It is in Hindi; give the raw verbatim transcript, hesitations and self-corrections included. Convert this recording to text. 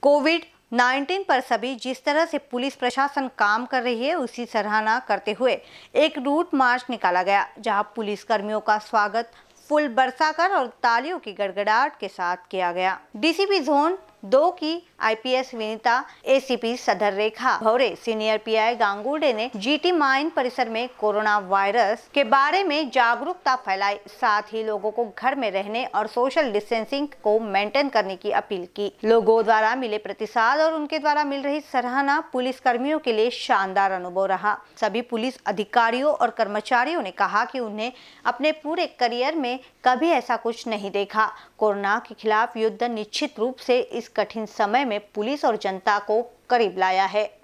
कोविड नाइन्टीन पर सभी जिस तरह से पुलिस प्रशासन काम कर रही है उसी सराहना करते हुए एक रूट मार्च निकाला गया, जहां पुलिस कर्मियों का स्वागत फूल बरसाकर और तालियों की गड़गड़ाहट के साथ किया गया। डीसीपी जोन दो की आईपीएस विनीता, एसीपी सदर रेखा भौरे, सीनियर पीआई गांगुर्डे ने जीटी माइन परिसर में कोरोना वायरस के बारे में जागरूकता फैलाई, साथ ही लोगों को घर में रहने और सोशल डिस्टेंसिंग को मेंटेन करने की अपील की। लोगों द्वारा मिले प्रतिसाद और उनके द्वारा मिल रही सराहना पुलिस कर्मियों के लिए शानदार अनुभव रहा। सभी पुलिस अधिकारियों और कर्मचारियों ने कहा कि उन्हें अपने पूरे करियर में कभी ऐसा कुछ नहीं देखा। कोरोना के खिलाफ युद्ध निश्चित रूप से इस कठिन समय में पुलिस और जनता को करीब लाया है।